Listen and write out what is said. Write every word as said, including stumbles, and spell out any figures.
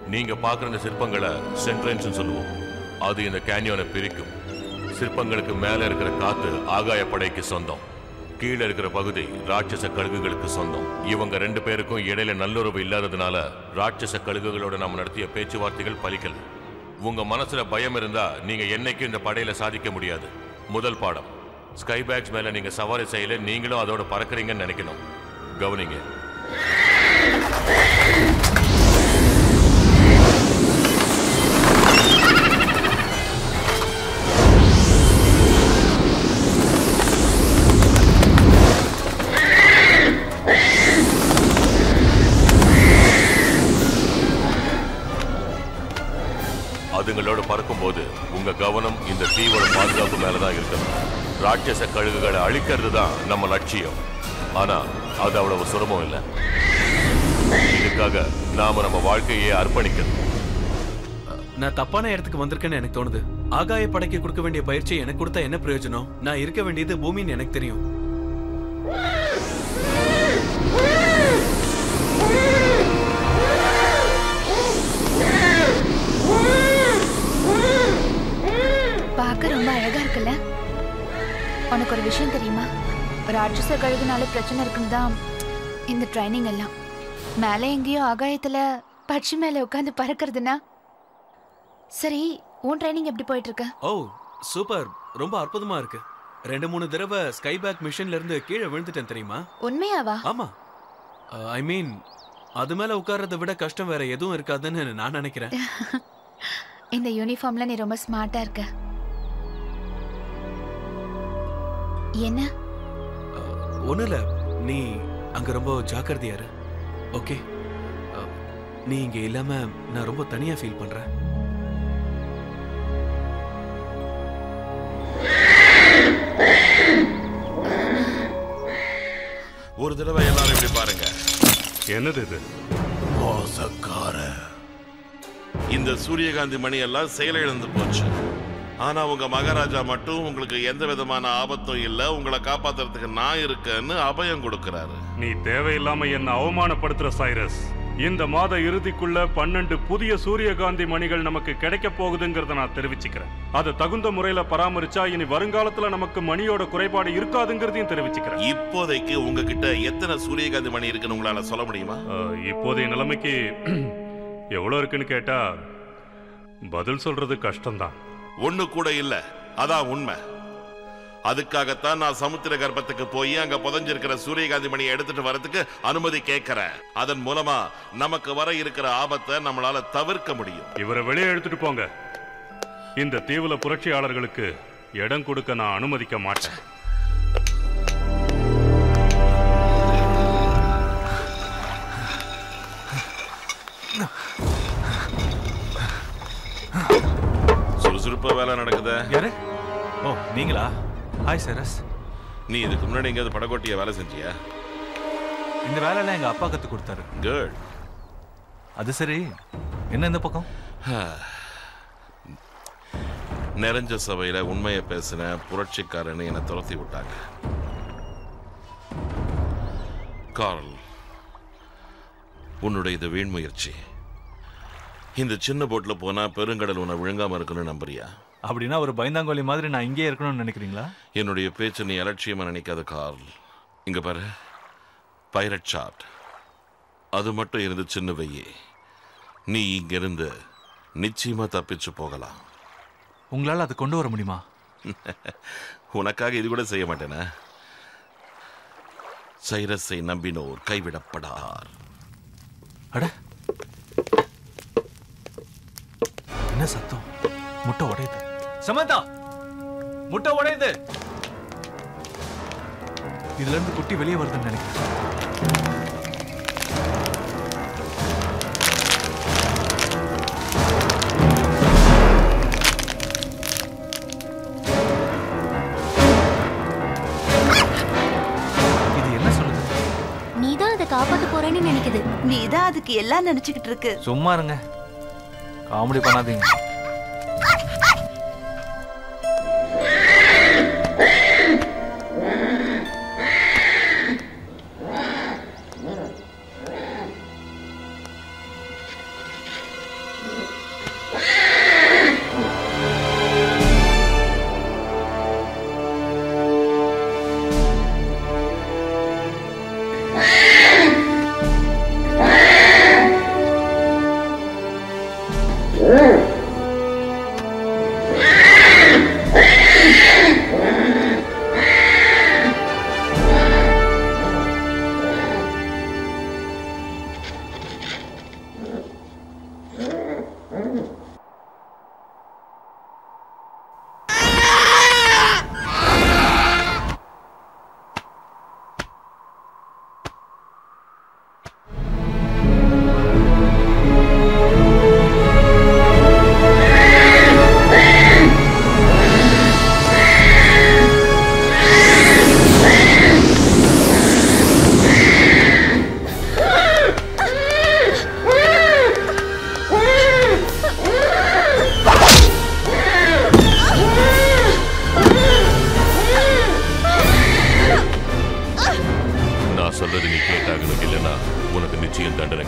நீங்க பார்க்குற இந்த சிற்பங்களை சென்ட்ரன்ஸ் சொல்லுவோம். அது இந்த கேன்யோனை பிரிக்கும். சிற்பங்களுக்கு மேல இருக்கிற காத்து ஆகாய படைக்கு சொந்தம், கீழே இருக்கிற பகுதி ராட்சச கழுகுகளுக்கு சொந்தம். இவங்க ரெண்டு பேருக்கும் இடையில நல்லுறவு இல்லாததுனால ராட்சச கழுகுகளோட நம்ம நடத்திய பேச்சுவார்த்தைகள் பலிக்கல. உங்க மனசுல பயம் இருந்தா நீங்க என்னைக்கும் இந்த படையில சாதிக்க முடியாது. முதல் பாடம், ஸ்கைபேக்ஸ் மேல நீங்க சவாரி செய்யல, நீங்களும் அதோட பறக்குறீங்கன்னு நினைக்கணும். கவனிங்க. அதுங்களோட பறக்கும்போது உங்க கவனம் இந்த தீவோட பாதுகாப்பு மேலதான் இருக்கணும். ராட்சச கழுகுகளை அழிக்கிறது தான் நம்ம லட்சியம். ஆனா அது அவ்வளவு சுலபம் இல்லை. இதுக்காக நாம நம்ம வாழ்க்கையே அர்ப்பணிக்கணும். நான் தப்பான இடத்துக்கு வந்திருக்கேன்னு எனக்கு தோணுது. ஆகாய படைக்கு கொடுக்க வேண்டிய பயிற்சி எனக்கு கொடுத்தா என்ன பிரயோஜனம்? நான் இருக்க வேண்டியது பூமின்னு எனக்கு தெரியும். பார்க்க ரொம்ப அழகா இருக்குல்ல? உனக்கு ஒரு விஷயம் தெரியுமா? ராட்சச கழுகுனால பிரச்சனை இருக்குன்னு தான் இந்த ட்ரைனிங் எல்லாம். மேலே எங்கேயோ ஆகாயத்துல பட்சி மேல உட்காந்து பறக்கிறதுனா. சரி, உன் ட்ரைனிங் எப்படி போயிட்டு இருக்கு? ஓ சூப்பர், ரொம்ப அற்புதமா இருக்கு. ரெண்டு மூணு தடவை ஸ்கைபேக் மிஷன்ல இருந்து கீழே விழுந்துட்டேன் தெரியுமா? உண்மையாவா? ஆமா, ஐ மீன் அது மேல உட்கார்றதை விட கஷ்டம் வேற எதுவும் இருக்காதுன்னு நான் நினைக்கிறேன். இந்த யூனிஃபார்ம்ல நீ ரொம்ப ஸ்மார்ட்டா இருக்க. என்ன? ஒண்ணுல, நீ அங்க ரொம்ப ஜாக்கிரதையா இரு. ஓகே, நீ இங்க இல்லாம நான் ரொம்ப தனியா ஃபீல் பண்றேன். ஒரு தடவை எல்லாரும் இப்படி பாருங்க. என்னது இது? மோசக்கார. இந்த சூரியகாந்தி மணி எல்லாம் செயலிழந்து போச்சு. ஆனா உங்க மகாராஜா மட்டும் உங்களுக்கு எந்த விதமான ஆபத்தும் இல்ல, உங்களை காப்பாத்துறதுக்கு நான் இருக்கேன்னு அபயம் கொடுக்கிறாரு. நீ தேவையில்லாம என்ன அவமானப்படுத்துற சைரஸ். இந்த மாத இறுதிக்குள்ள பன்னெண்டு புதிய சூரியகாந்தி மணிகள் நமக்கு கிடைக்க போகுதுங்கிறத நான் தெரிவிச்சுக்கிறேன். அதை தகுந்த முறையில பராமரிச்சா இனி வருங்காலத்துல நமக்கு மணியோட குறைபாடு இருக்காதுங்கிறதையும் தெரிவிச்சுக்கிறேன். இப்போதைக்கு உங்ககிட்ட எத்தனை சூரியகாந்தி மணி இருக்குன்னு உங்களால சொல்ல முடியுமா? இப்போதைய நிலைமைக்கு எவ்வளவு இருக்குன்னு கேட்டா பதில் சொல்றது கஷ்டம்தான். ஒண்ணு கூட இல்ல, அதான் உண்மை. அதுக்காகத்தான் நான் சமுத்திர கர்ப்பத்துக்கு போய் அங்க புதஞ்சிருக்கிற சூரியகாந்தி மணியை எடுத்துட்டு வரதுக்கு அனுமதி கேட்கிறேன். அதன் மூலமா நமக்கு வர இருக்கிற ஆபத்தை நம்மளால தவிர்க்க முடியும். இவரை வெளியே எடுத்துட்டு போங்க. இந்த தீவுல புரட்சியாளர்களுக்கு இடம் கொடுக்க நான் அனுமதிக்க மாட்டேன். சுறுசுறுப்பா வேலை நடக்குது. யாரு? ஓ நீங்களா? ஹாய் சரஸ். நீ இதுக்கு முன்னாடி எங்கேயாவது படகோட்டிய வேலை செஞ்சியா? இந்த வேலையெல்லாம் எங்க அப்பா கத்து கொடுத்தாரு. குட். அது சரி, என்ன இந்த பக்கம்? நிறைஞ்ச சபையில உண்மையை பேசின புரட்சிக்காரன்னு என்னை துரத்தி விட்டாங்க. கார்ல், உன்னுடைய இது வீண் முயற்சி. இந்த சின்ன போட்ல போனா பெருங்கடல் உன்னை விழுங்காம இருக்கணும்னு நம்புறியா? அப்படின்னா ஒரு பயந்தாங்கோலி மாதிரி நான் இங்கே இருக்கணும்னு நினைக்கிறீங்களா? என்னுடைய பேச்சு நீ அலட்சியமா நினைக்காத கார்ல். இங்க பாரு, பைரட் ஷாட் அது மட்டும் இருந்து சின்ன வையே, நீ இங்கிருந்து நிச்சயமா தப்பிச்சு போகலாம். உங்களால் அதை கொண்டு வர முடியுமா? உனக்காக இது கூட செய்ய மாட்டேனா? சைரஸை நம்பினோர் கைவிடப்படார். அட, என்ன சத்தம்? முட்டை உடையுது. சமந்தா, முட்டை உடையுது. இதுல இருந்து குட்டி வெளியே வருதுன்னு நினைக்கிறேன். இது என்ன சொல்லுது? நீதான் அதை காப்பாத்த போறேன்னு நினைக்குது. நீதான் அதுக்கு எல்லாம் நினைச்சுக்கிட்டு இருக்கு. சும்மா இருங்க, காமெடி பண்ணாதீங்க. மகிழ்ச்சியும் தண்டனை